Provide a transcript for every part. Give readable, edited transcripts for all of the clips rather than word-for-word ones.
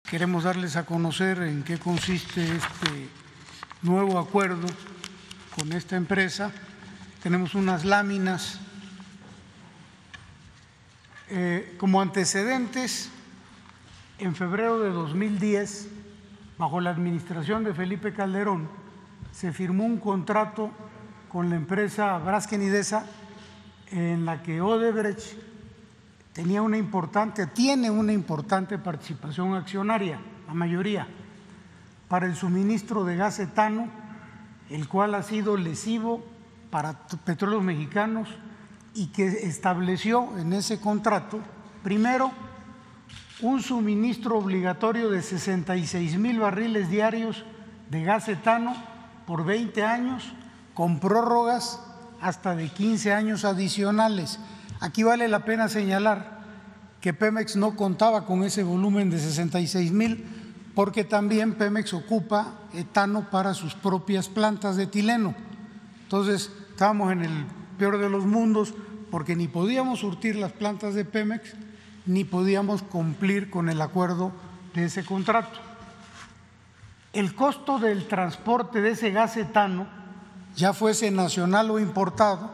queremos darles a conocer en qué consiste este nuevo acuerdo con esta empresa. Tenemos unas láminas. Como antecedentes, en febrero de 2010, bajo la administración de Felipe Calderón, se firmó un contrato con la empresa Braskem Idesa en la que Odebrecht tiene una importante participación accionaria, la mayoría, para el suministro de gas etano, el cual ha sido lesivo para Petróleos Mexicanos y que estableció en ese contrato, primero, un suministro obligatorio de 66,000 barriles diarios de gas etano por 20 años, con prórrogas hasta de 15 años adicionales. Aquí vale la pena señalar que Pemex no contaba con ese volumen de 66,000 porque también Pemex ocupa etano para sus propias plantas de etileno. Entonces estábamos en el peor de los mundos porque ni podíamos surtir las plantas de Pemex ni podíamos cumplir con el acuerdo de ese contrato. El costo del transporte de ese gas etano, ya fuese nacional o importado,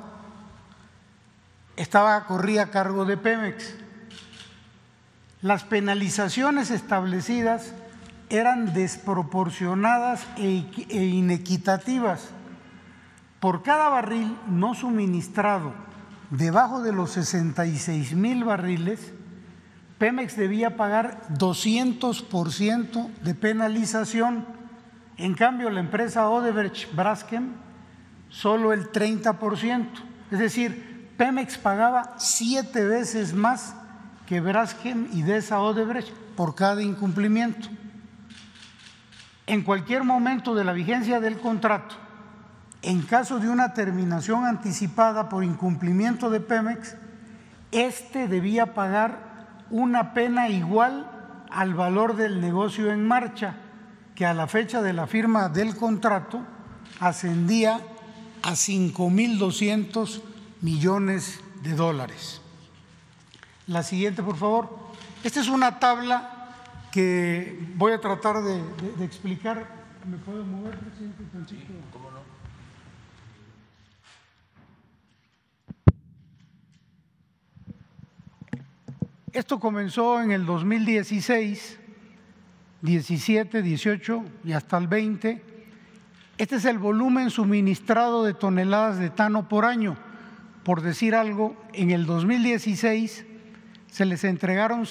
corría a cargo de Pemex. Las penalizaciones establecidas eran desproporcionadas e inequitativas. Por cada barril no suministrado debajo de los 66,000 barriles, Pemex debía pagar 200% de penalización. En cambio, la empresa Odebrecht Braskem solo el 30%. Es decir, Pemex pagaba 7 veces más que Braskem Idesa Odebrecht por cada incumplimiento. En cualquier momento de la vigencia del contrato, en caso de una terminación anticipada por incumplimiento de Pemex, debía pagar una pena igual al valor del negocio en marcha, que a la fecha de la firma del contrato ascendía a 5,200 millones de dólares. La siguiente, por favor. Esta es una tabla que voy a tratar de explicar. ¿Me puedo mover, presidente? Sí, ¿cómo no? Esto comenzó en el 2016, 17, 18 y hasta el 20. Este es el volumen suministrado de toneladas de etano por año. Por decir algo, en el 2016 se les entregaron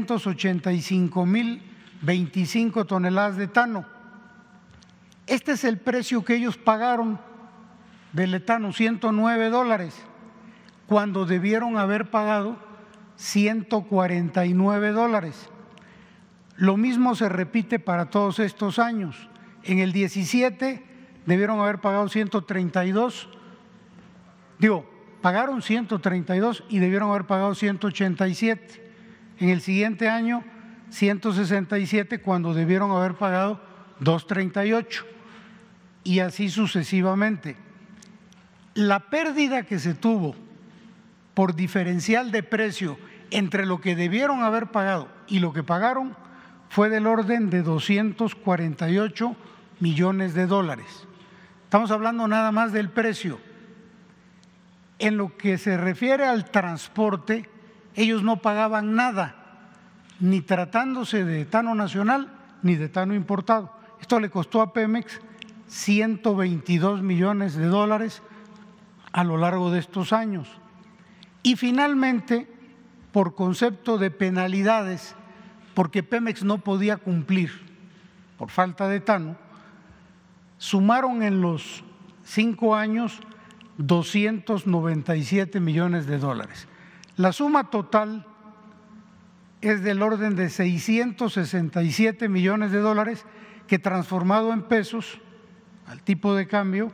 685,025 toneladas de etano. Este es el precio que ellos pagaron del etano, $109, cuando debieron haber pagado $149. Lo mismo se repite para todos estos años. En el 17 debieron haber pagado 132, pagaron 132 y debieron haber pagado 187. En el siguiente año 167 cuando debieron haber pagado 238 y así sucesivamente. La pérdida que se tuvo por diferencial de precio entre lo que debieron haber pagado y lo que pagaron fue del orden de 248 millones de dólares. Estamos hablando nada más del precio. En lo que se refiere al transporte, ellos no pagaban nada, ni tratándose de etano nacional ni de etano importado. Esto le costó a Pemex 122 millones de dólares a lo largo de estos años. Y finalmente, por concepto de penalidades, porque Pemex no podía cumplir por falta de etano, sumaron en los 5 años 297 millones de dólares. La suma total es del orden de 667 millones de dólares que transformado en pesos, al tipo de cambio,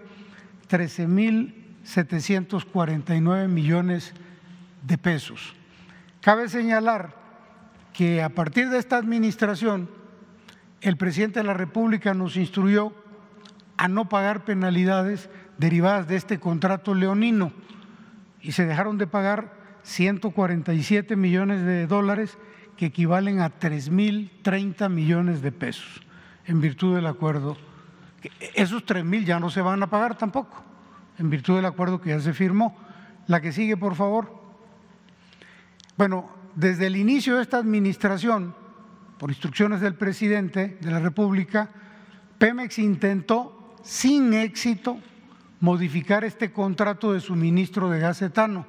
13,749 millones de pesos. Cabe señalar que a partir de esta administración, el presidente de la República nos instruyó a no pagar penalidades derivadas de este contrato leonino y se dejaron de pagar 147 millones de dólares que equivalen a 3.030 millones de pesos en virtud del acuerdo. Esos 3.000 ya no se van a pagar tampoco, en virtud del acuerdo que ya se firmó. La que sigue, por favor. Bueno, desde el inicio de esta administración, por instrucciones del presidente de la República, Pemex intentó sin éxito modificar este contrato de suministro de gas etano.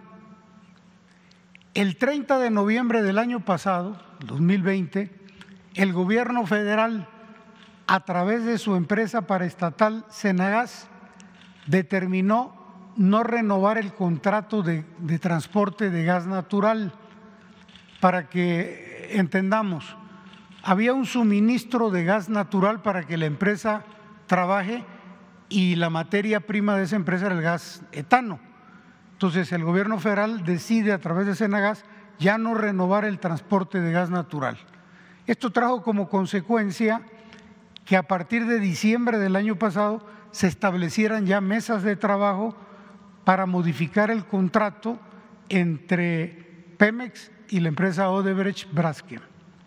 El 30 de noviembre del año pasado, 2020, el gobierno federal, a través de su empresa paraestatal Senagas, determinó no renovar el contrato de transporte de gas natural. Para que entendamos, había un suministro de gas natural para que la empresa trabaje y la materia prima de esa empresa era el gas etano. Entonces el gobierno federal decide a través de Senagas ya no renovar el transporte de gas natural. Esto trajo como consecuencia que a partir de diciembre del año pasado se establecieran ya mesas de trabajo para modificar el contrato entre Pemex y la empresa Odebrecht Braskem.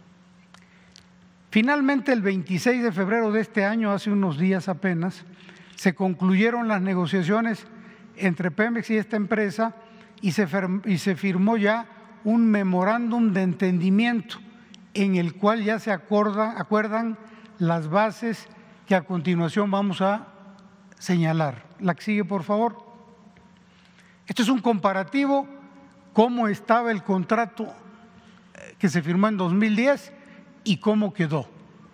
Finalmente, el 26 de febrero de este año, hace unos días apenas, se concluyeron las negociaciones entre Pemex y esta empresa y se firmó ya un memorándum de entendimiento en el cual ya se acuerdan las bases que a continuación vamos a señalar. La que sigue, por favor. Esto es un comparativo, cómo estaba el contrato que se firmó en 2010 y cómo quedó.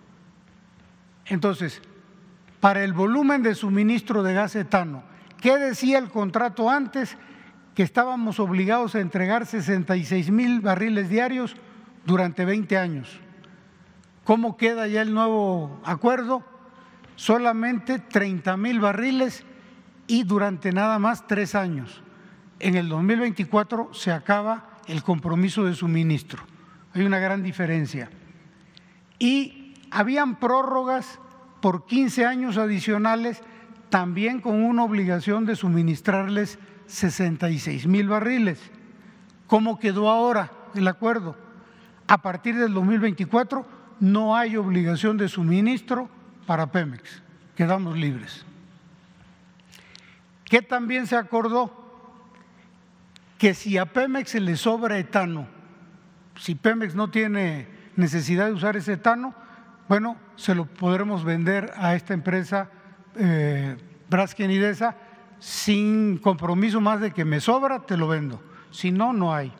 Entonces, para el volumen de suministro de gas etano, ¿qué decía el contrato antes? Que estábamos obligados a entregar 66,000 barriles diarios durante 20 años. ¿Cómo queda ya el nuevo acuerdo? Solamente 30,000 barriles y durante nada más 3 años. En el 2024 se acaba el compromiso de suministro. Hay una gran diferencia. Y habían prórrogas por 15 años adicionales, también con una obligación de suministrarles 66,000 barriles. ¿Cómo quedó ahora el acuerdo? A partir del 2024 no hay obligación de suministro para Pemex, quedamos libres. ¿Qué también se acordó? Que si a Pemex se le sobra etano, si Pemex no tiene necesidad de usar ese etano, bueno, se lo podremos vender a esta empresa Braskem Idesa sin compromiso más de que me sobra, te lo vendo, si no, no hay.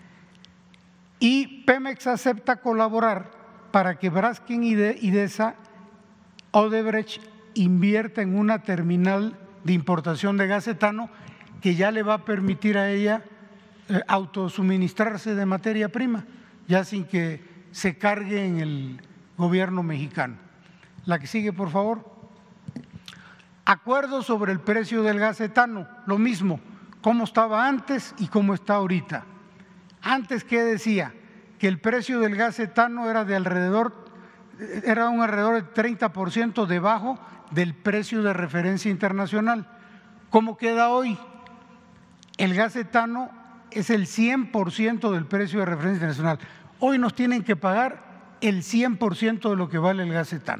Y Pemex acepta colaborar para que Braskem Idesa Odebrecht invierta en una terminal de importación de gas etano que ya le va a permitir a ella autosuministrarse de materia prima, ya sin que se cargue en el gobierno mexicano. La que sigue, por favor. Acuerdo sobre el precio del gas etano, lo mismo, cómo estaba antes y cómo está ahorita. Antes, ¿qué decía? Que el precio del gas etano era un alrededor del 30% debajo del precio de referencia internacional. ¿Cómo queda hoy? El gas etano es el 100% del precio de referencia internacional. Hoy nos tienen que pagar el 100% de lo que vale el gas etano.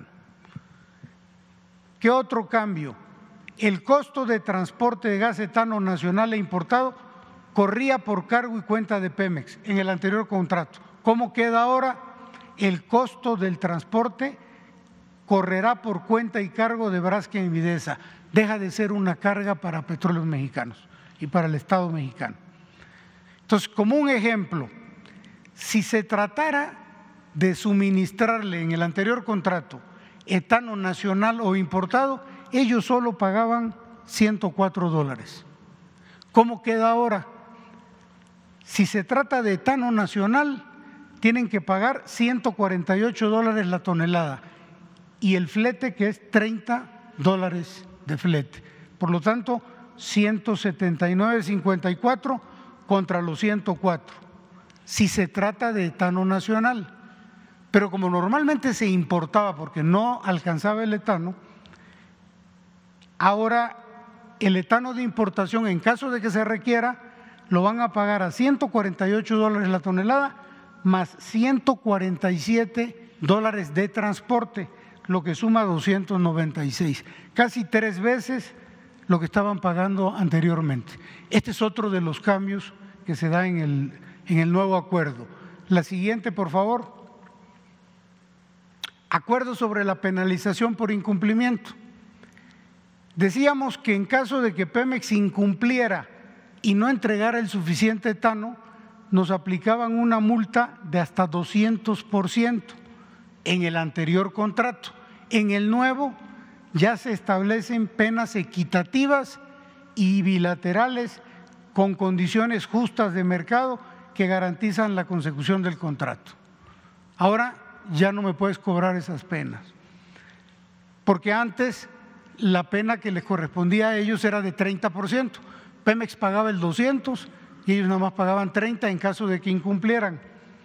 ¿Qué otro cambio? El costo de transporte de gas etano nacional e importado corría por cargo y cuenta de Pemex en el anterior contrato. ¿Cómo queda ahora? El costo del transporte correrá por cuenta y cargo de Braskem Idesa. Deja de ser una carga para Petróleos Mexicanos y para el Estado mexicano. Entonces, como un ejemplo, si se tratara de suministrarle en el anterior contrato etano nacional o importado, ellos solo pagaban $104. ¿Cómo queda ahora? Si se trata de etano nacional, tienen que pagar $148 la tonelada y el flete, que es $30 de flete. Por lo tanto, 179.54 contra los 104, si se trata de etano nacional. Pero como normalmente se importaba porque no alcanzaba el etano, ahora el etano de importación, en caso de que se requiera, lo van a pagar a $148 la tonelada más $147 de transporte, lo que suma 296, casi 3 veces lo que estaban pagando anteriormente. Este es otro de los cambios que se da en el nuevo acuerdo. La siguiente, por favor. Acuerdo sobre la penalización por incumplimiento. Decíamos que en caso de que Pemex incumpliera y no entregara el suficiente etano, nos aplicaban una multa de hasta 200% en el anterior contrato. En el nuevo ya se establecen penas equitativas y bilaterales con condiciones justas de mercado que garantizan la consecución del contrato. Ahora ya no me puedes cobrar esas penas, porque antes la pena que les correspondía a ellos era de 30%. Pemex pagaba el 200 y ellos nada más pagaban 30 en caso de que incumplieran.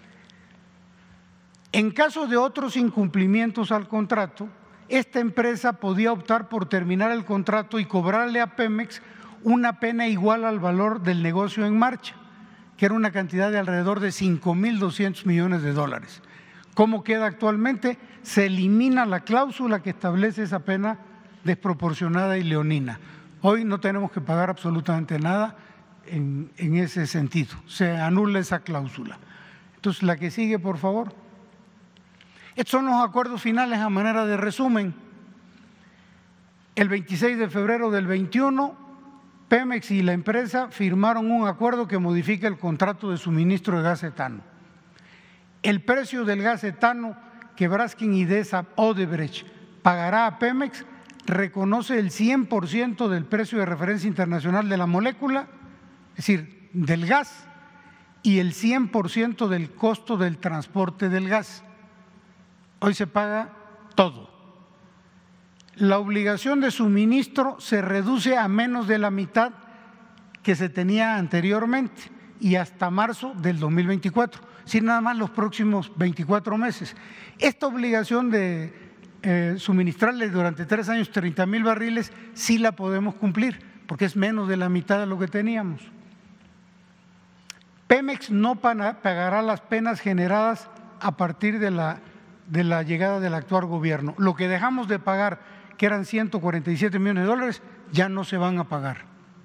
En caso de otros incumplimientos al contrato, esta empresa podía optar por terminar el contrato y cobrarle a Pemex una pena igual al valor del negocio en marcha, que era una cantidad de alrededor de $5.200 millones. ¿Cómo queda actualmente? Se elimina la cláusula que establece esa pena desproporcionada y leonina. Hoy no tenemos que pagar absolutamente nada en ese sentido, se anula esa cláusula. Entonces, la que sigue, por favor. Estos son los acuerdos finales a manera de resumen. El 26 de febrero del 21, Pemex y la empresa firmaron un acuerdo que modifica el contrato de suministro de gas etano. El precio del gas etano que Braskem Idesa Odebrecht pagará a Pemex reconoce el 100% del precio de referencia internacional de la molécula, es decir, del gas, y el 100% del costo del transporte del gas. Hoy se paga todo. La obligación de suministro se reduce a menos de la mitad que se tenía anteriormente y hasta marzo del 2024, sin nada más los próximos 24 meses. Esta obligación de suministrarle durante 3 años 30,000 barriles sí la podemos cumplir, porque es menos de la mitad de lo que teníamos. Pemex no pagará las penas generadas a partir de la llegada del actual gobierno. Lo que dejamos de pagar, que eran $147 millones, ya no se van a pagar.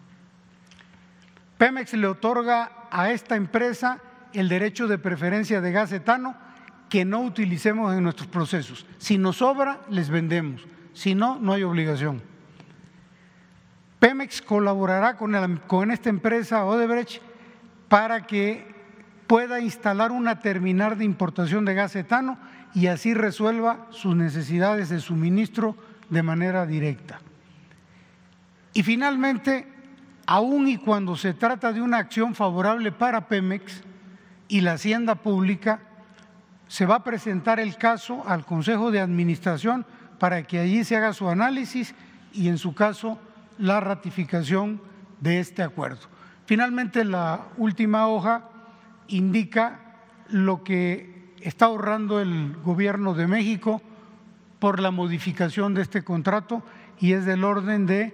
Pemex le otorga a esta empresa el derecho de preferencia de gas etano que no utilicemos en nuestros procesos. Si nos sobra, les vendemos. Si no, no hay obligación. Pemex colaborará con esta empresa Odebrecht para que pueda instalar una terminal de importación de gas etano y así resuelva sus necesidades de suministro de manera directa. Y finalmente, aun y cuando se trata de una acción favorable para Pemex y la hacienda pública, se va a presentar el caso al Consejo de Administración para que allí se haga su análisis y, en su caso, la ratificación de este acuerdo. Finalmente, la última hoja indica lo que está ahorrando el Gobierno de México por la modificación de este contrato y es del orden de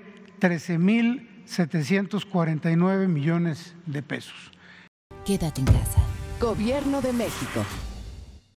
13,749 millones de pesos. Quédate en casa. Gobierno de México.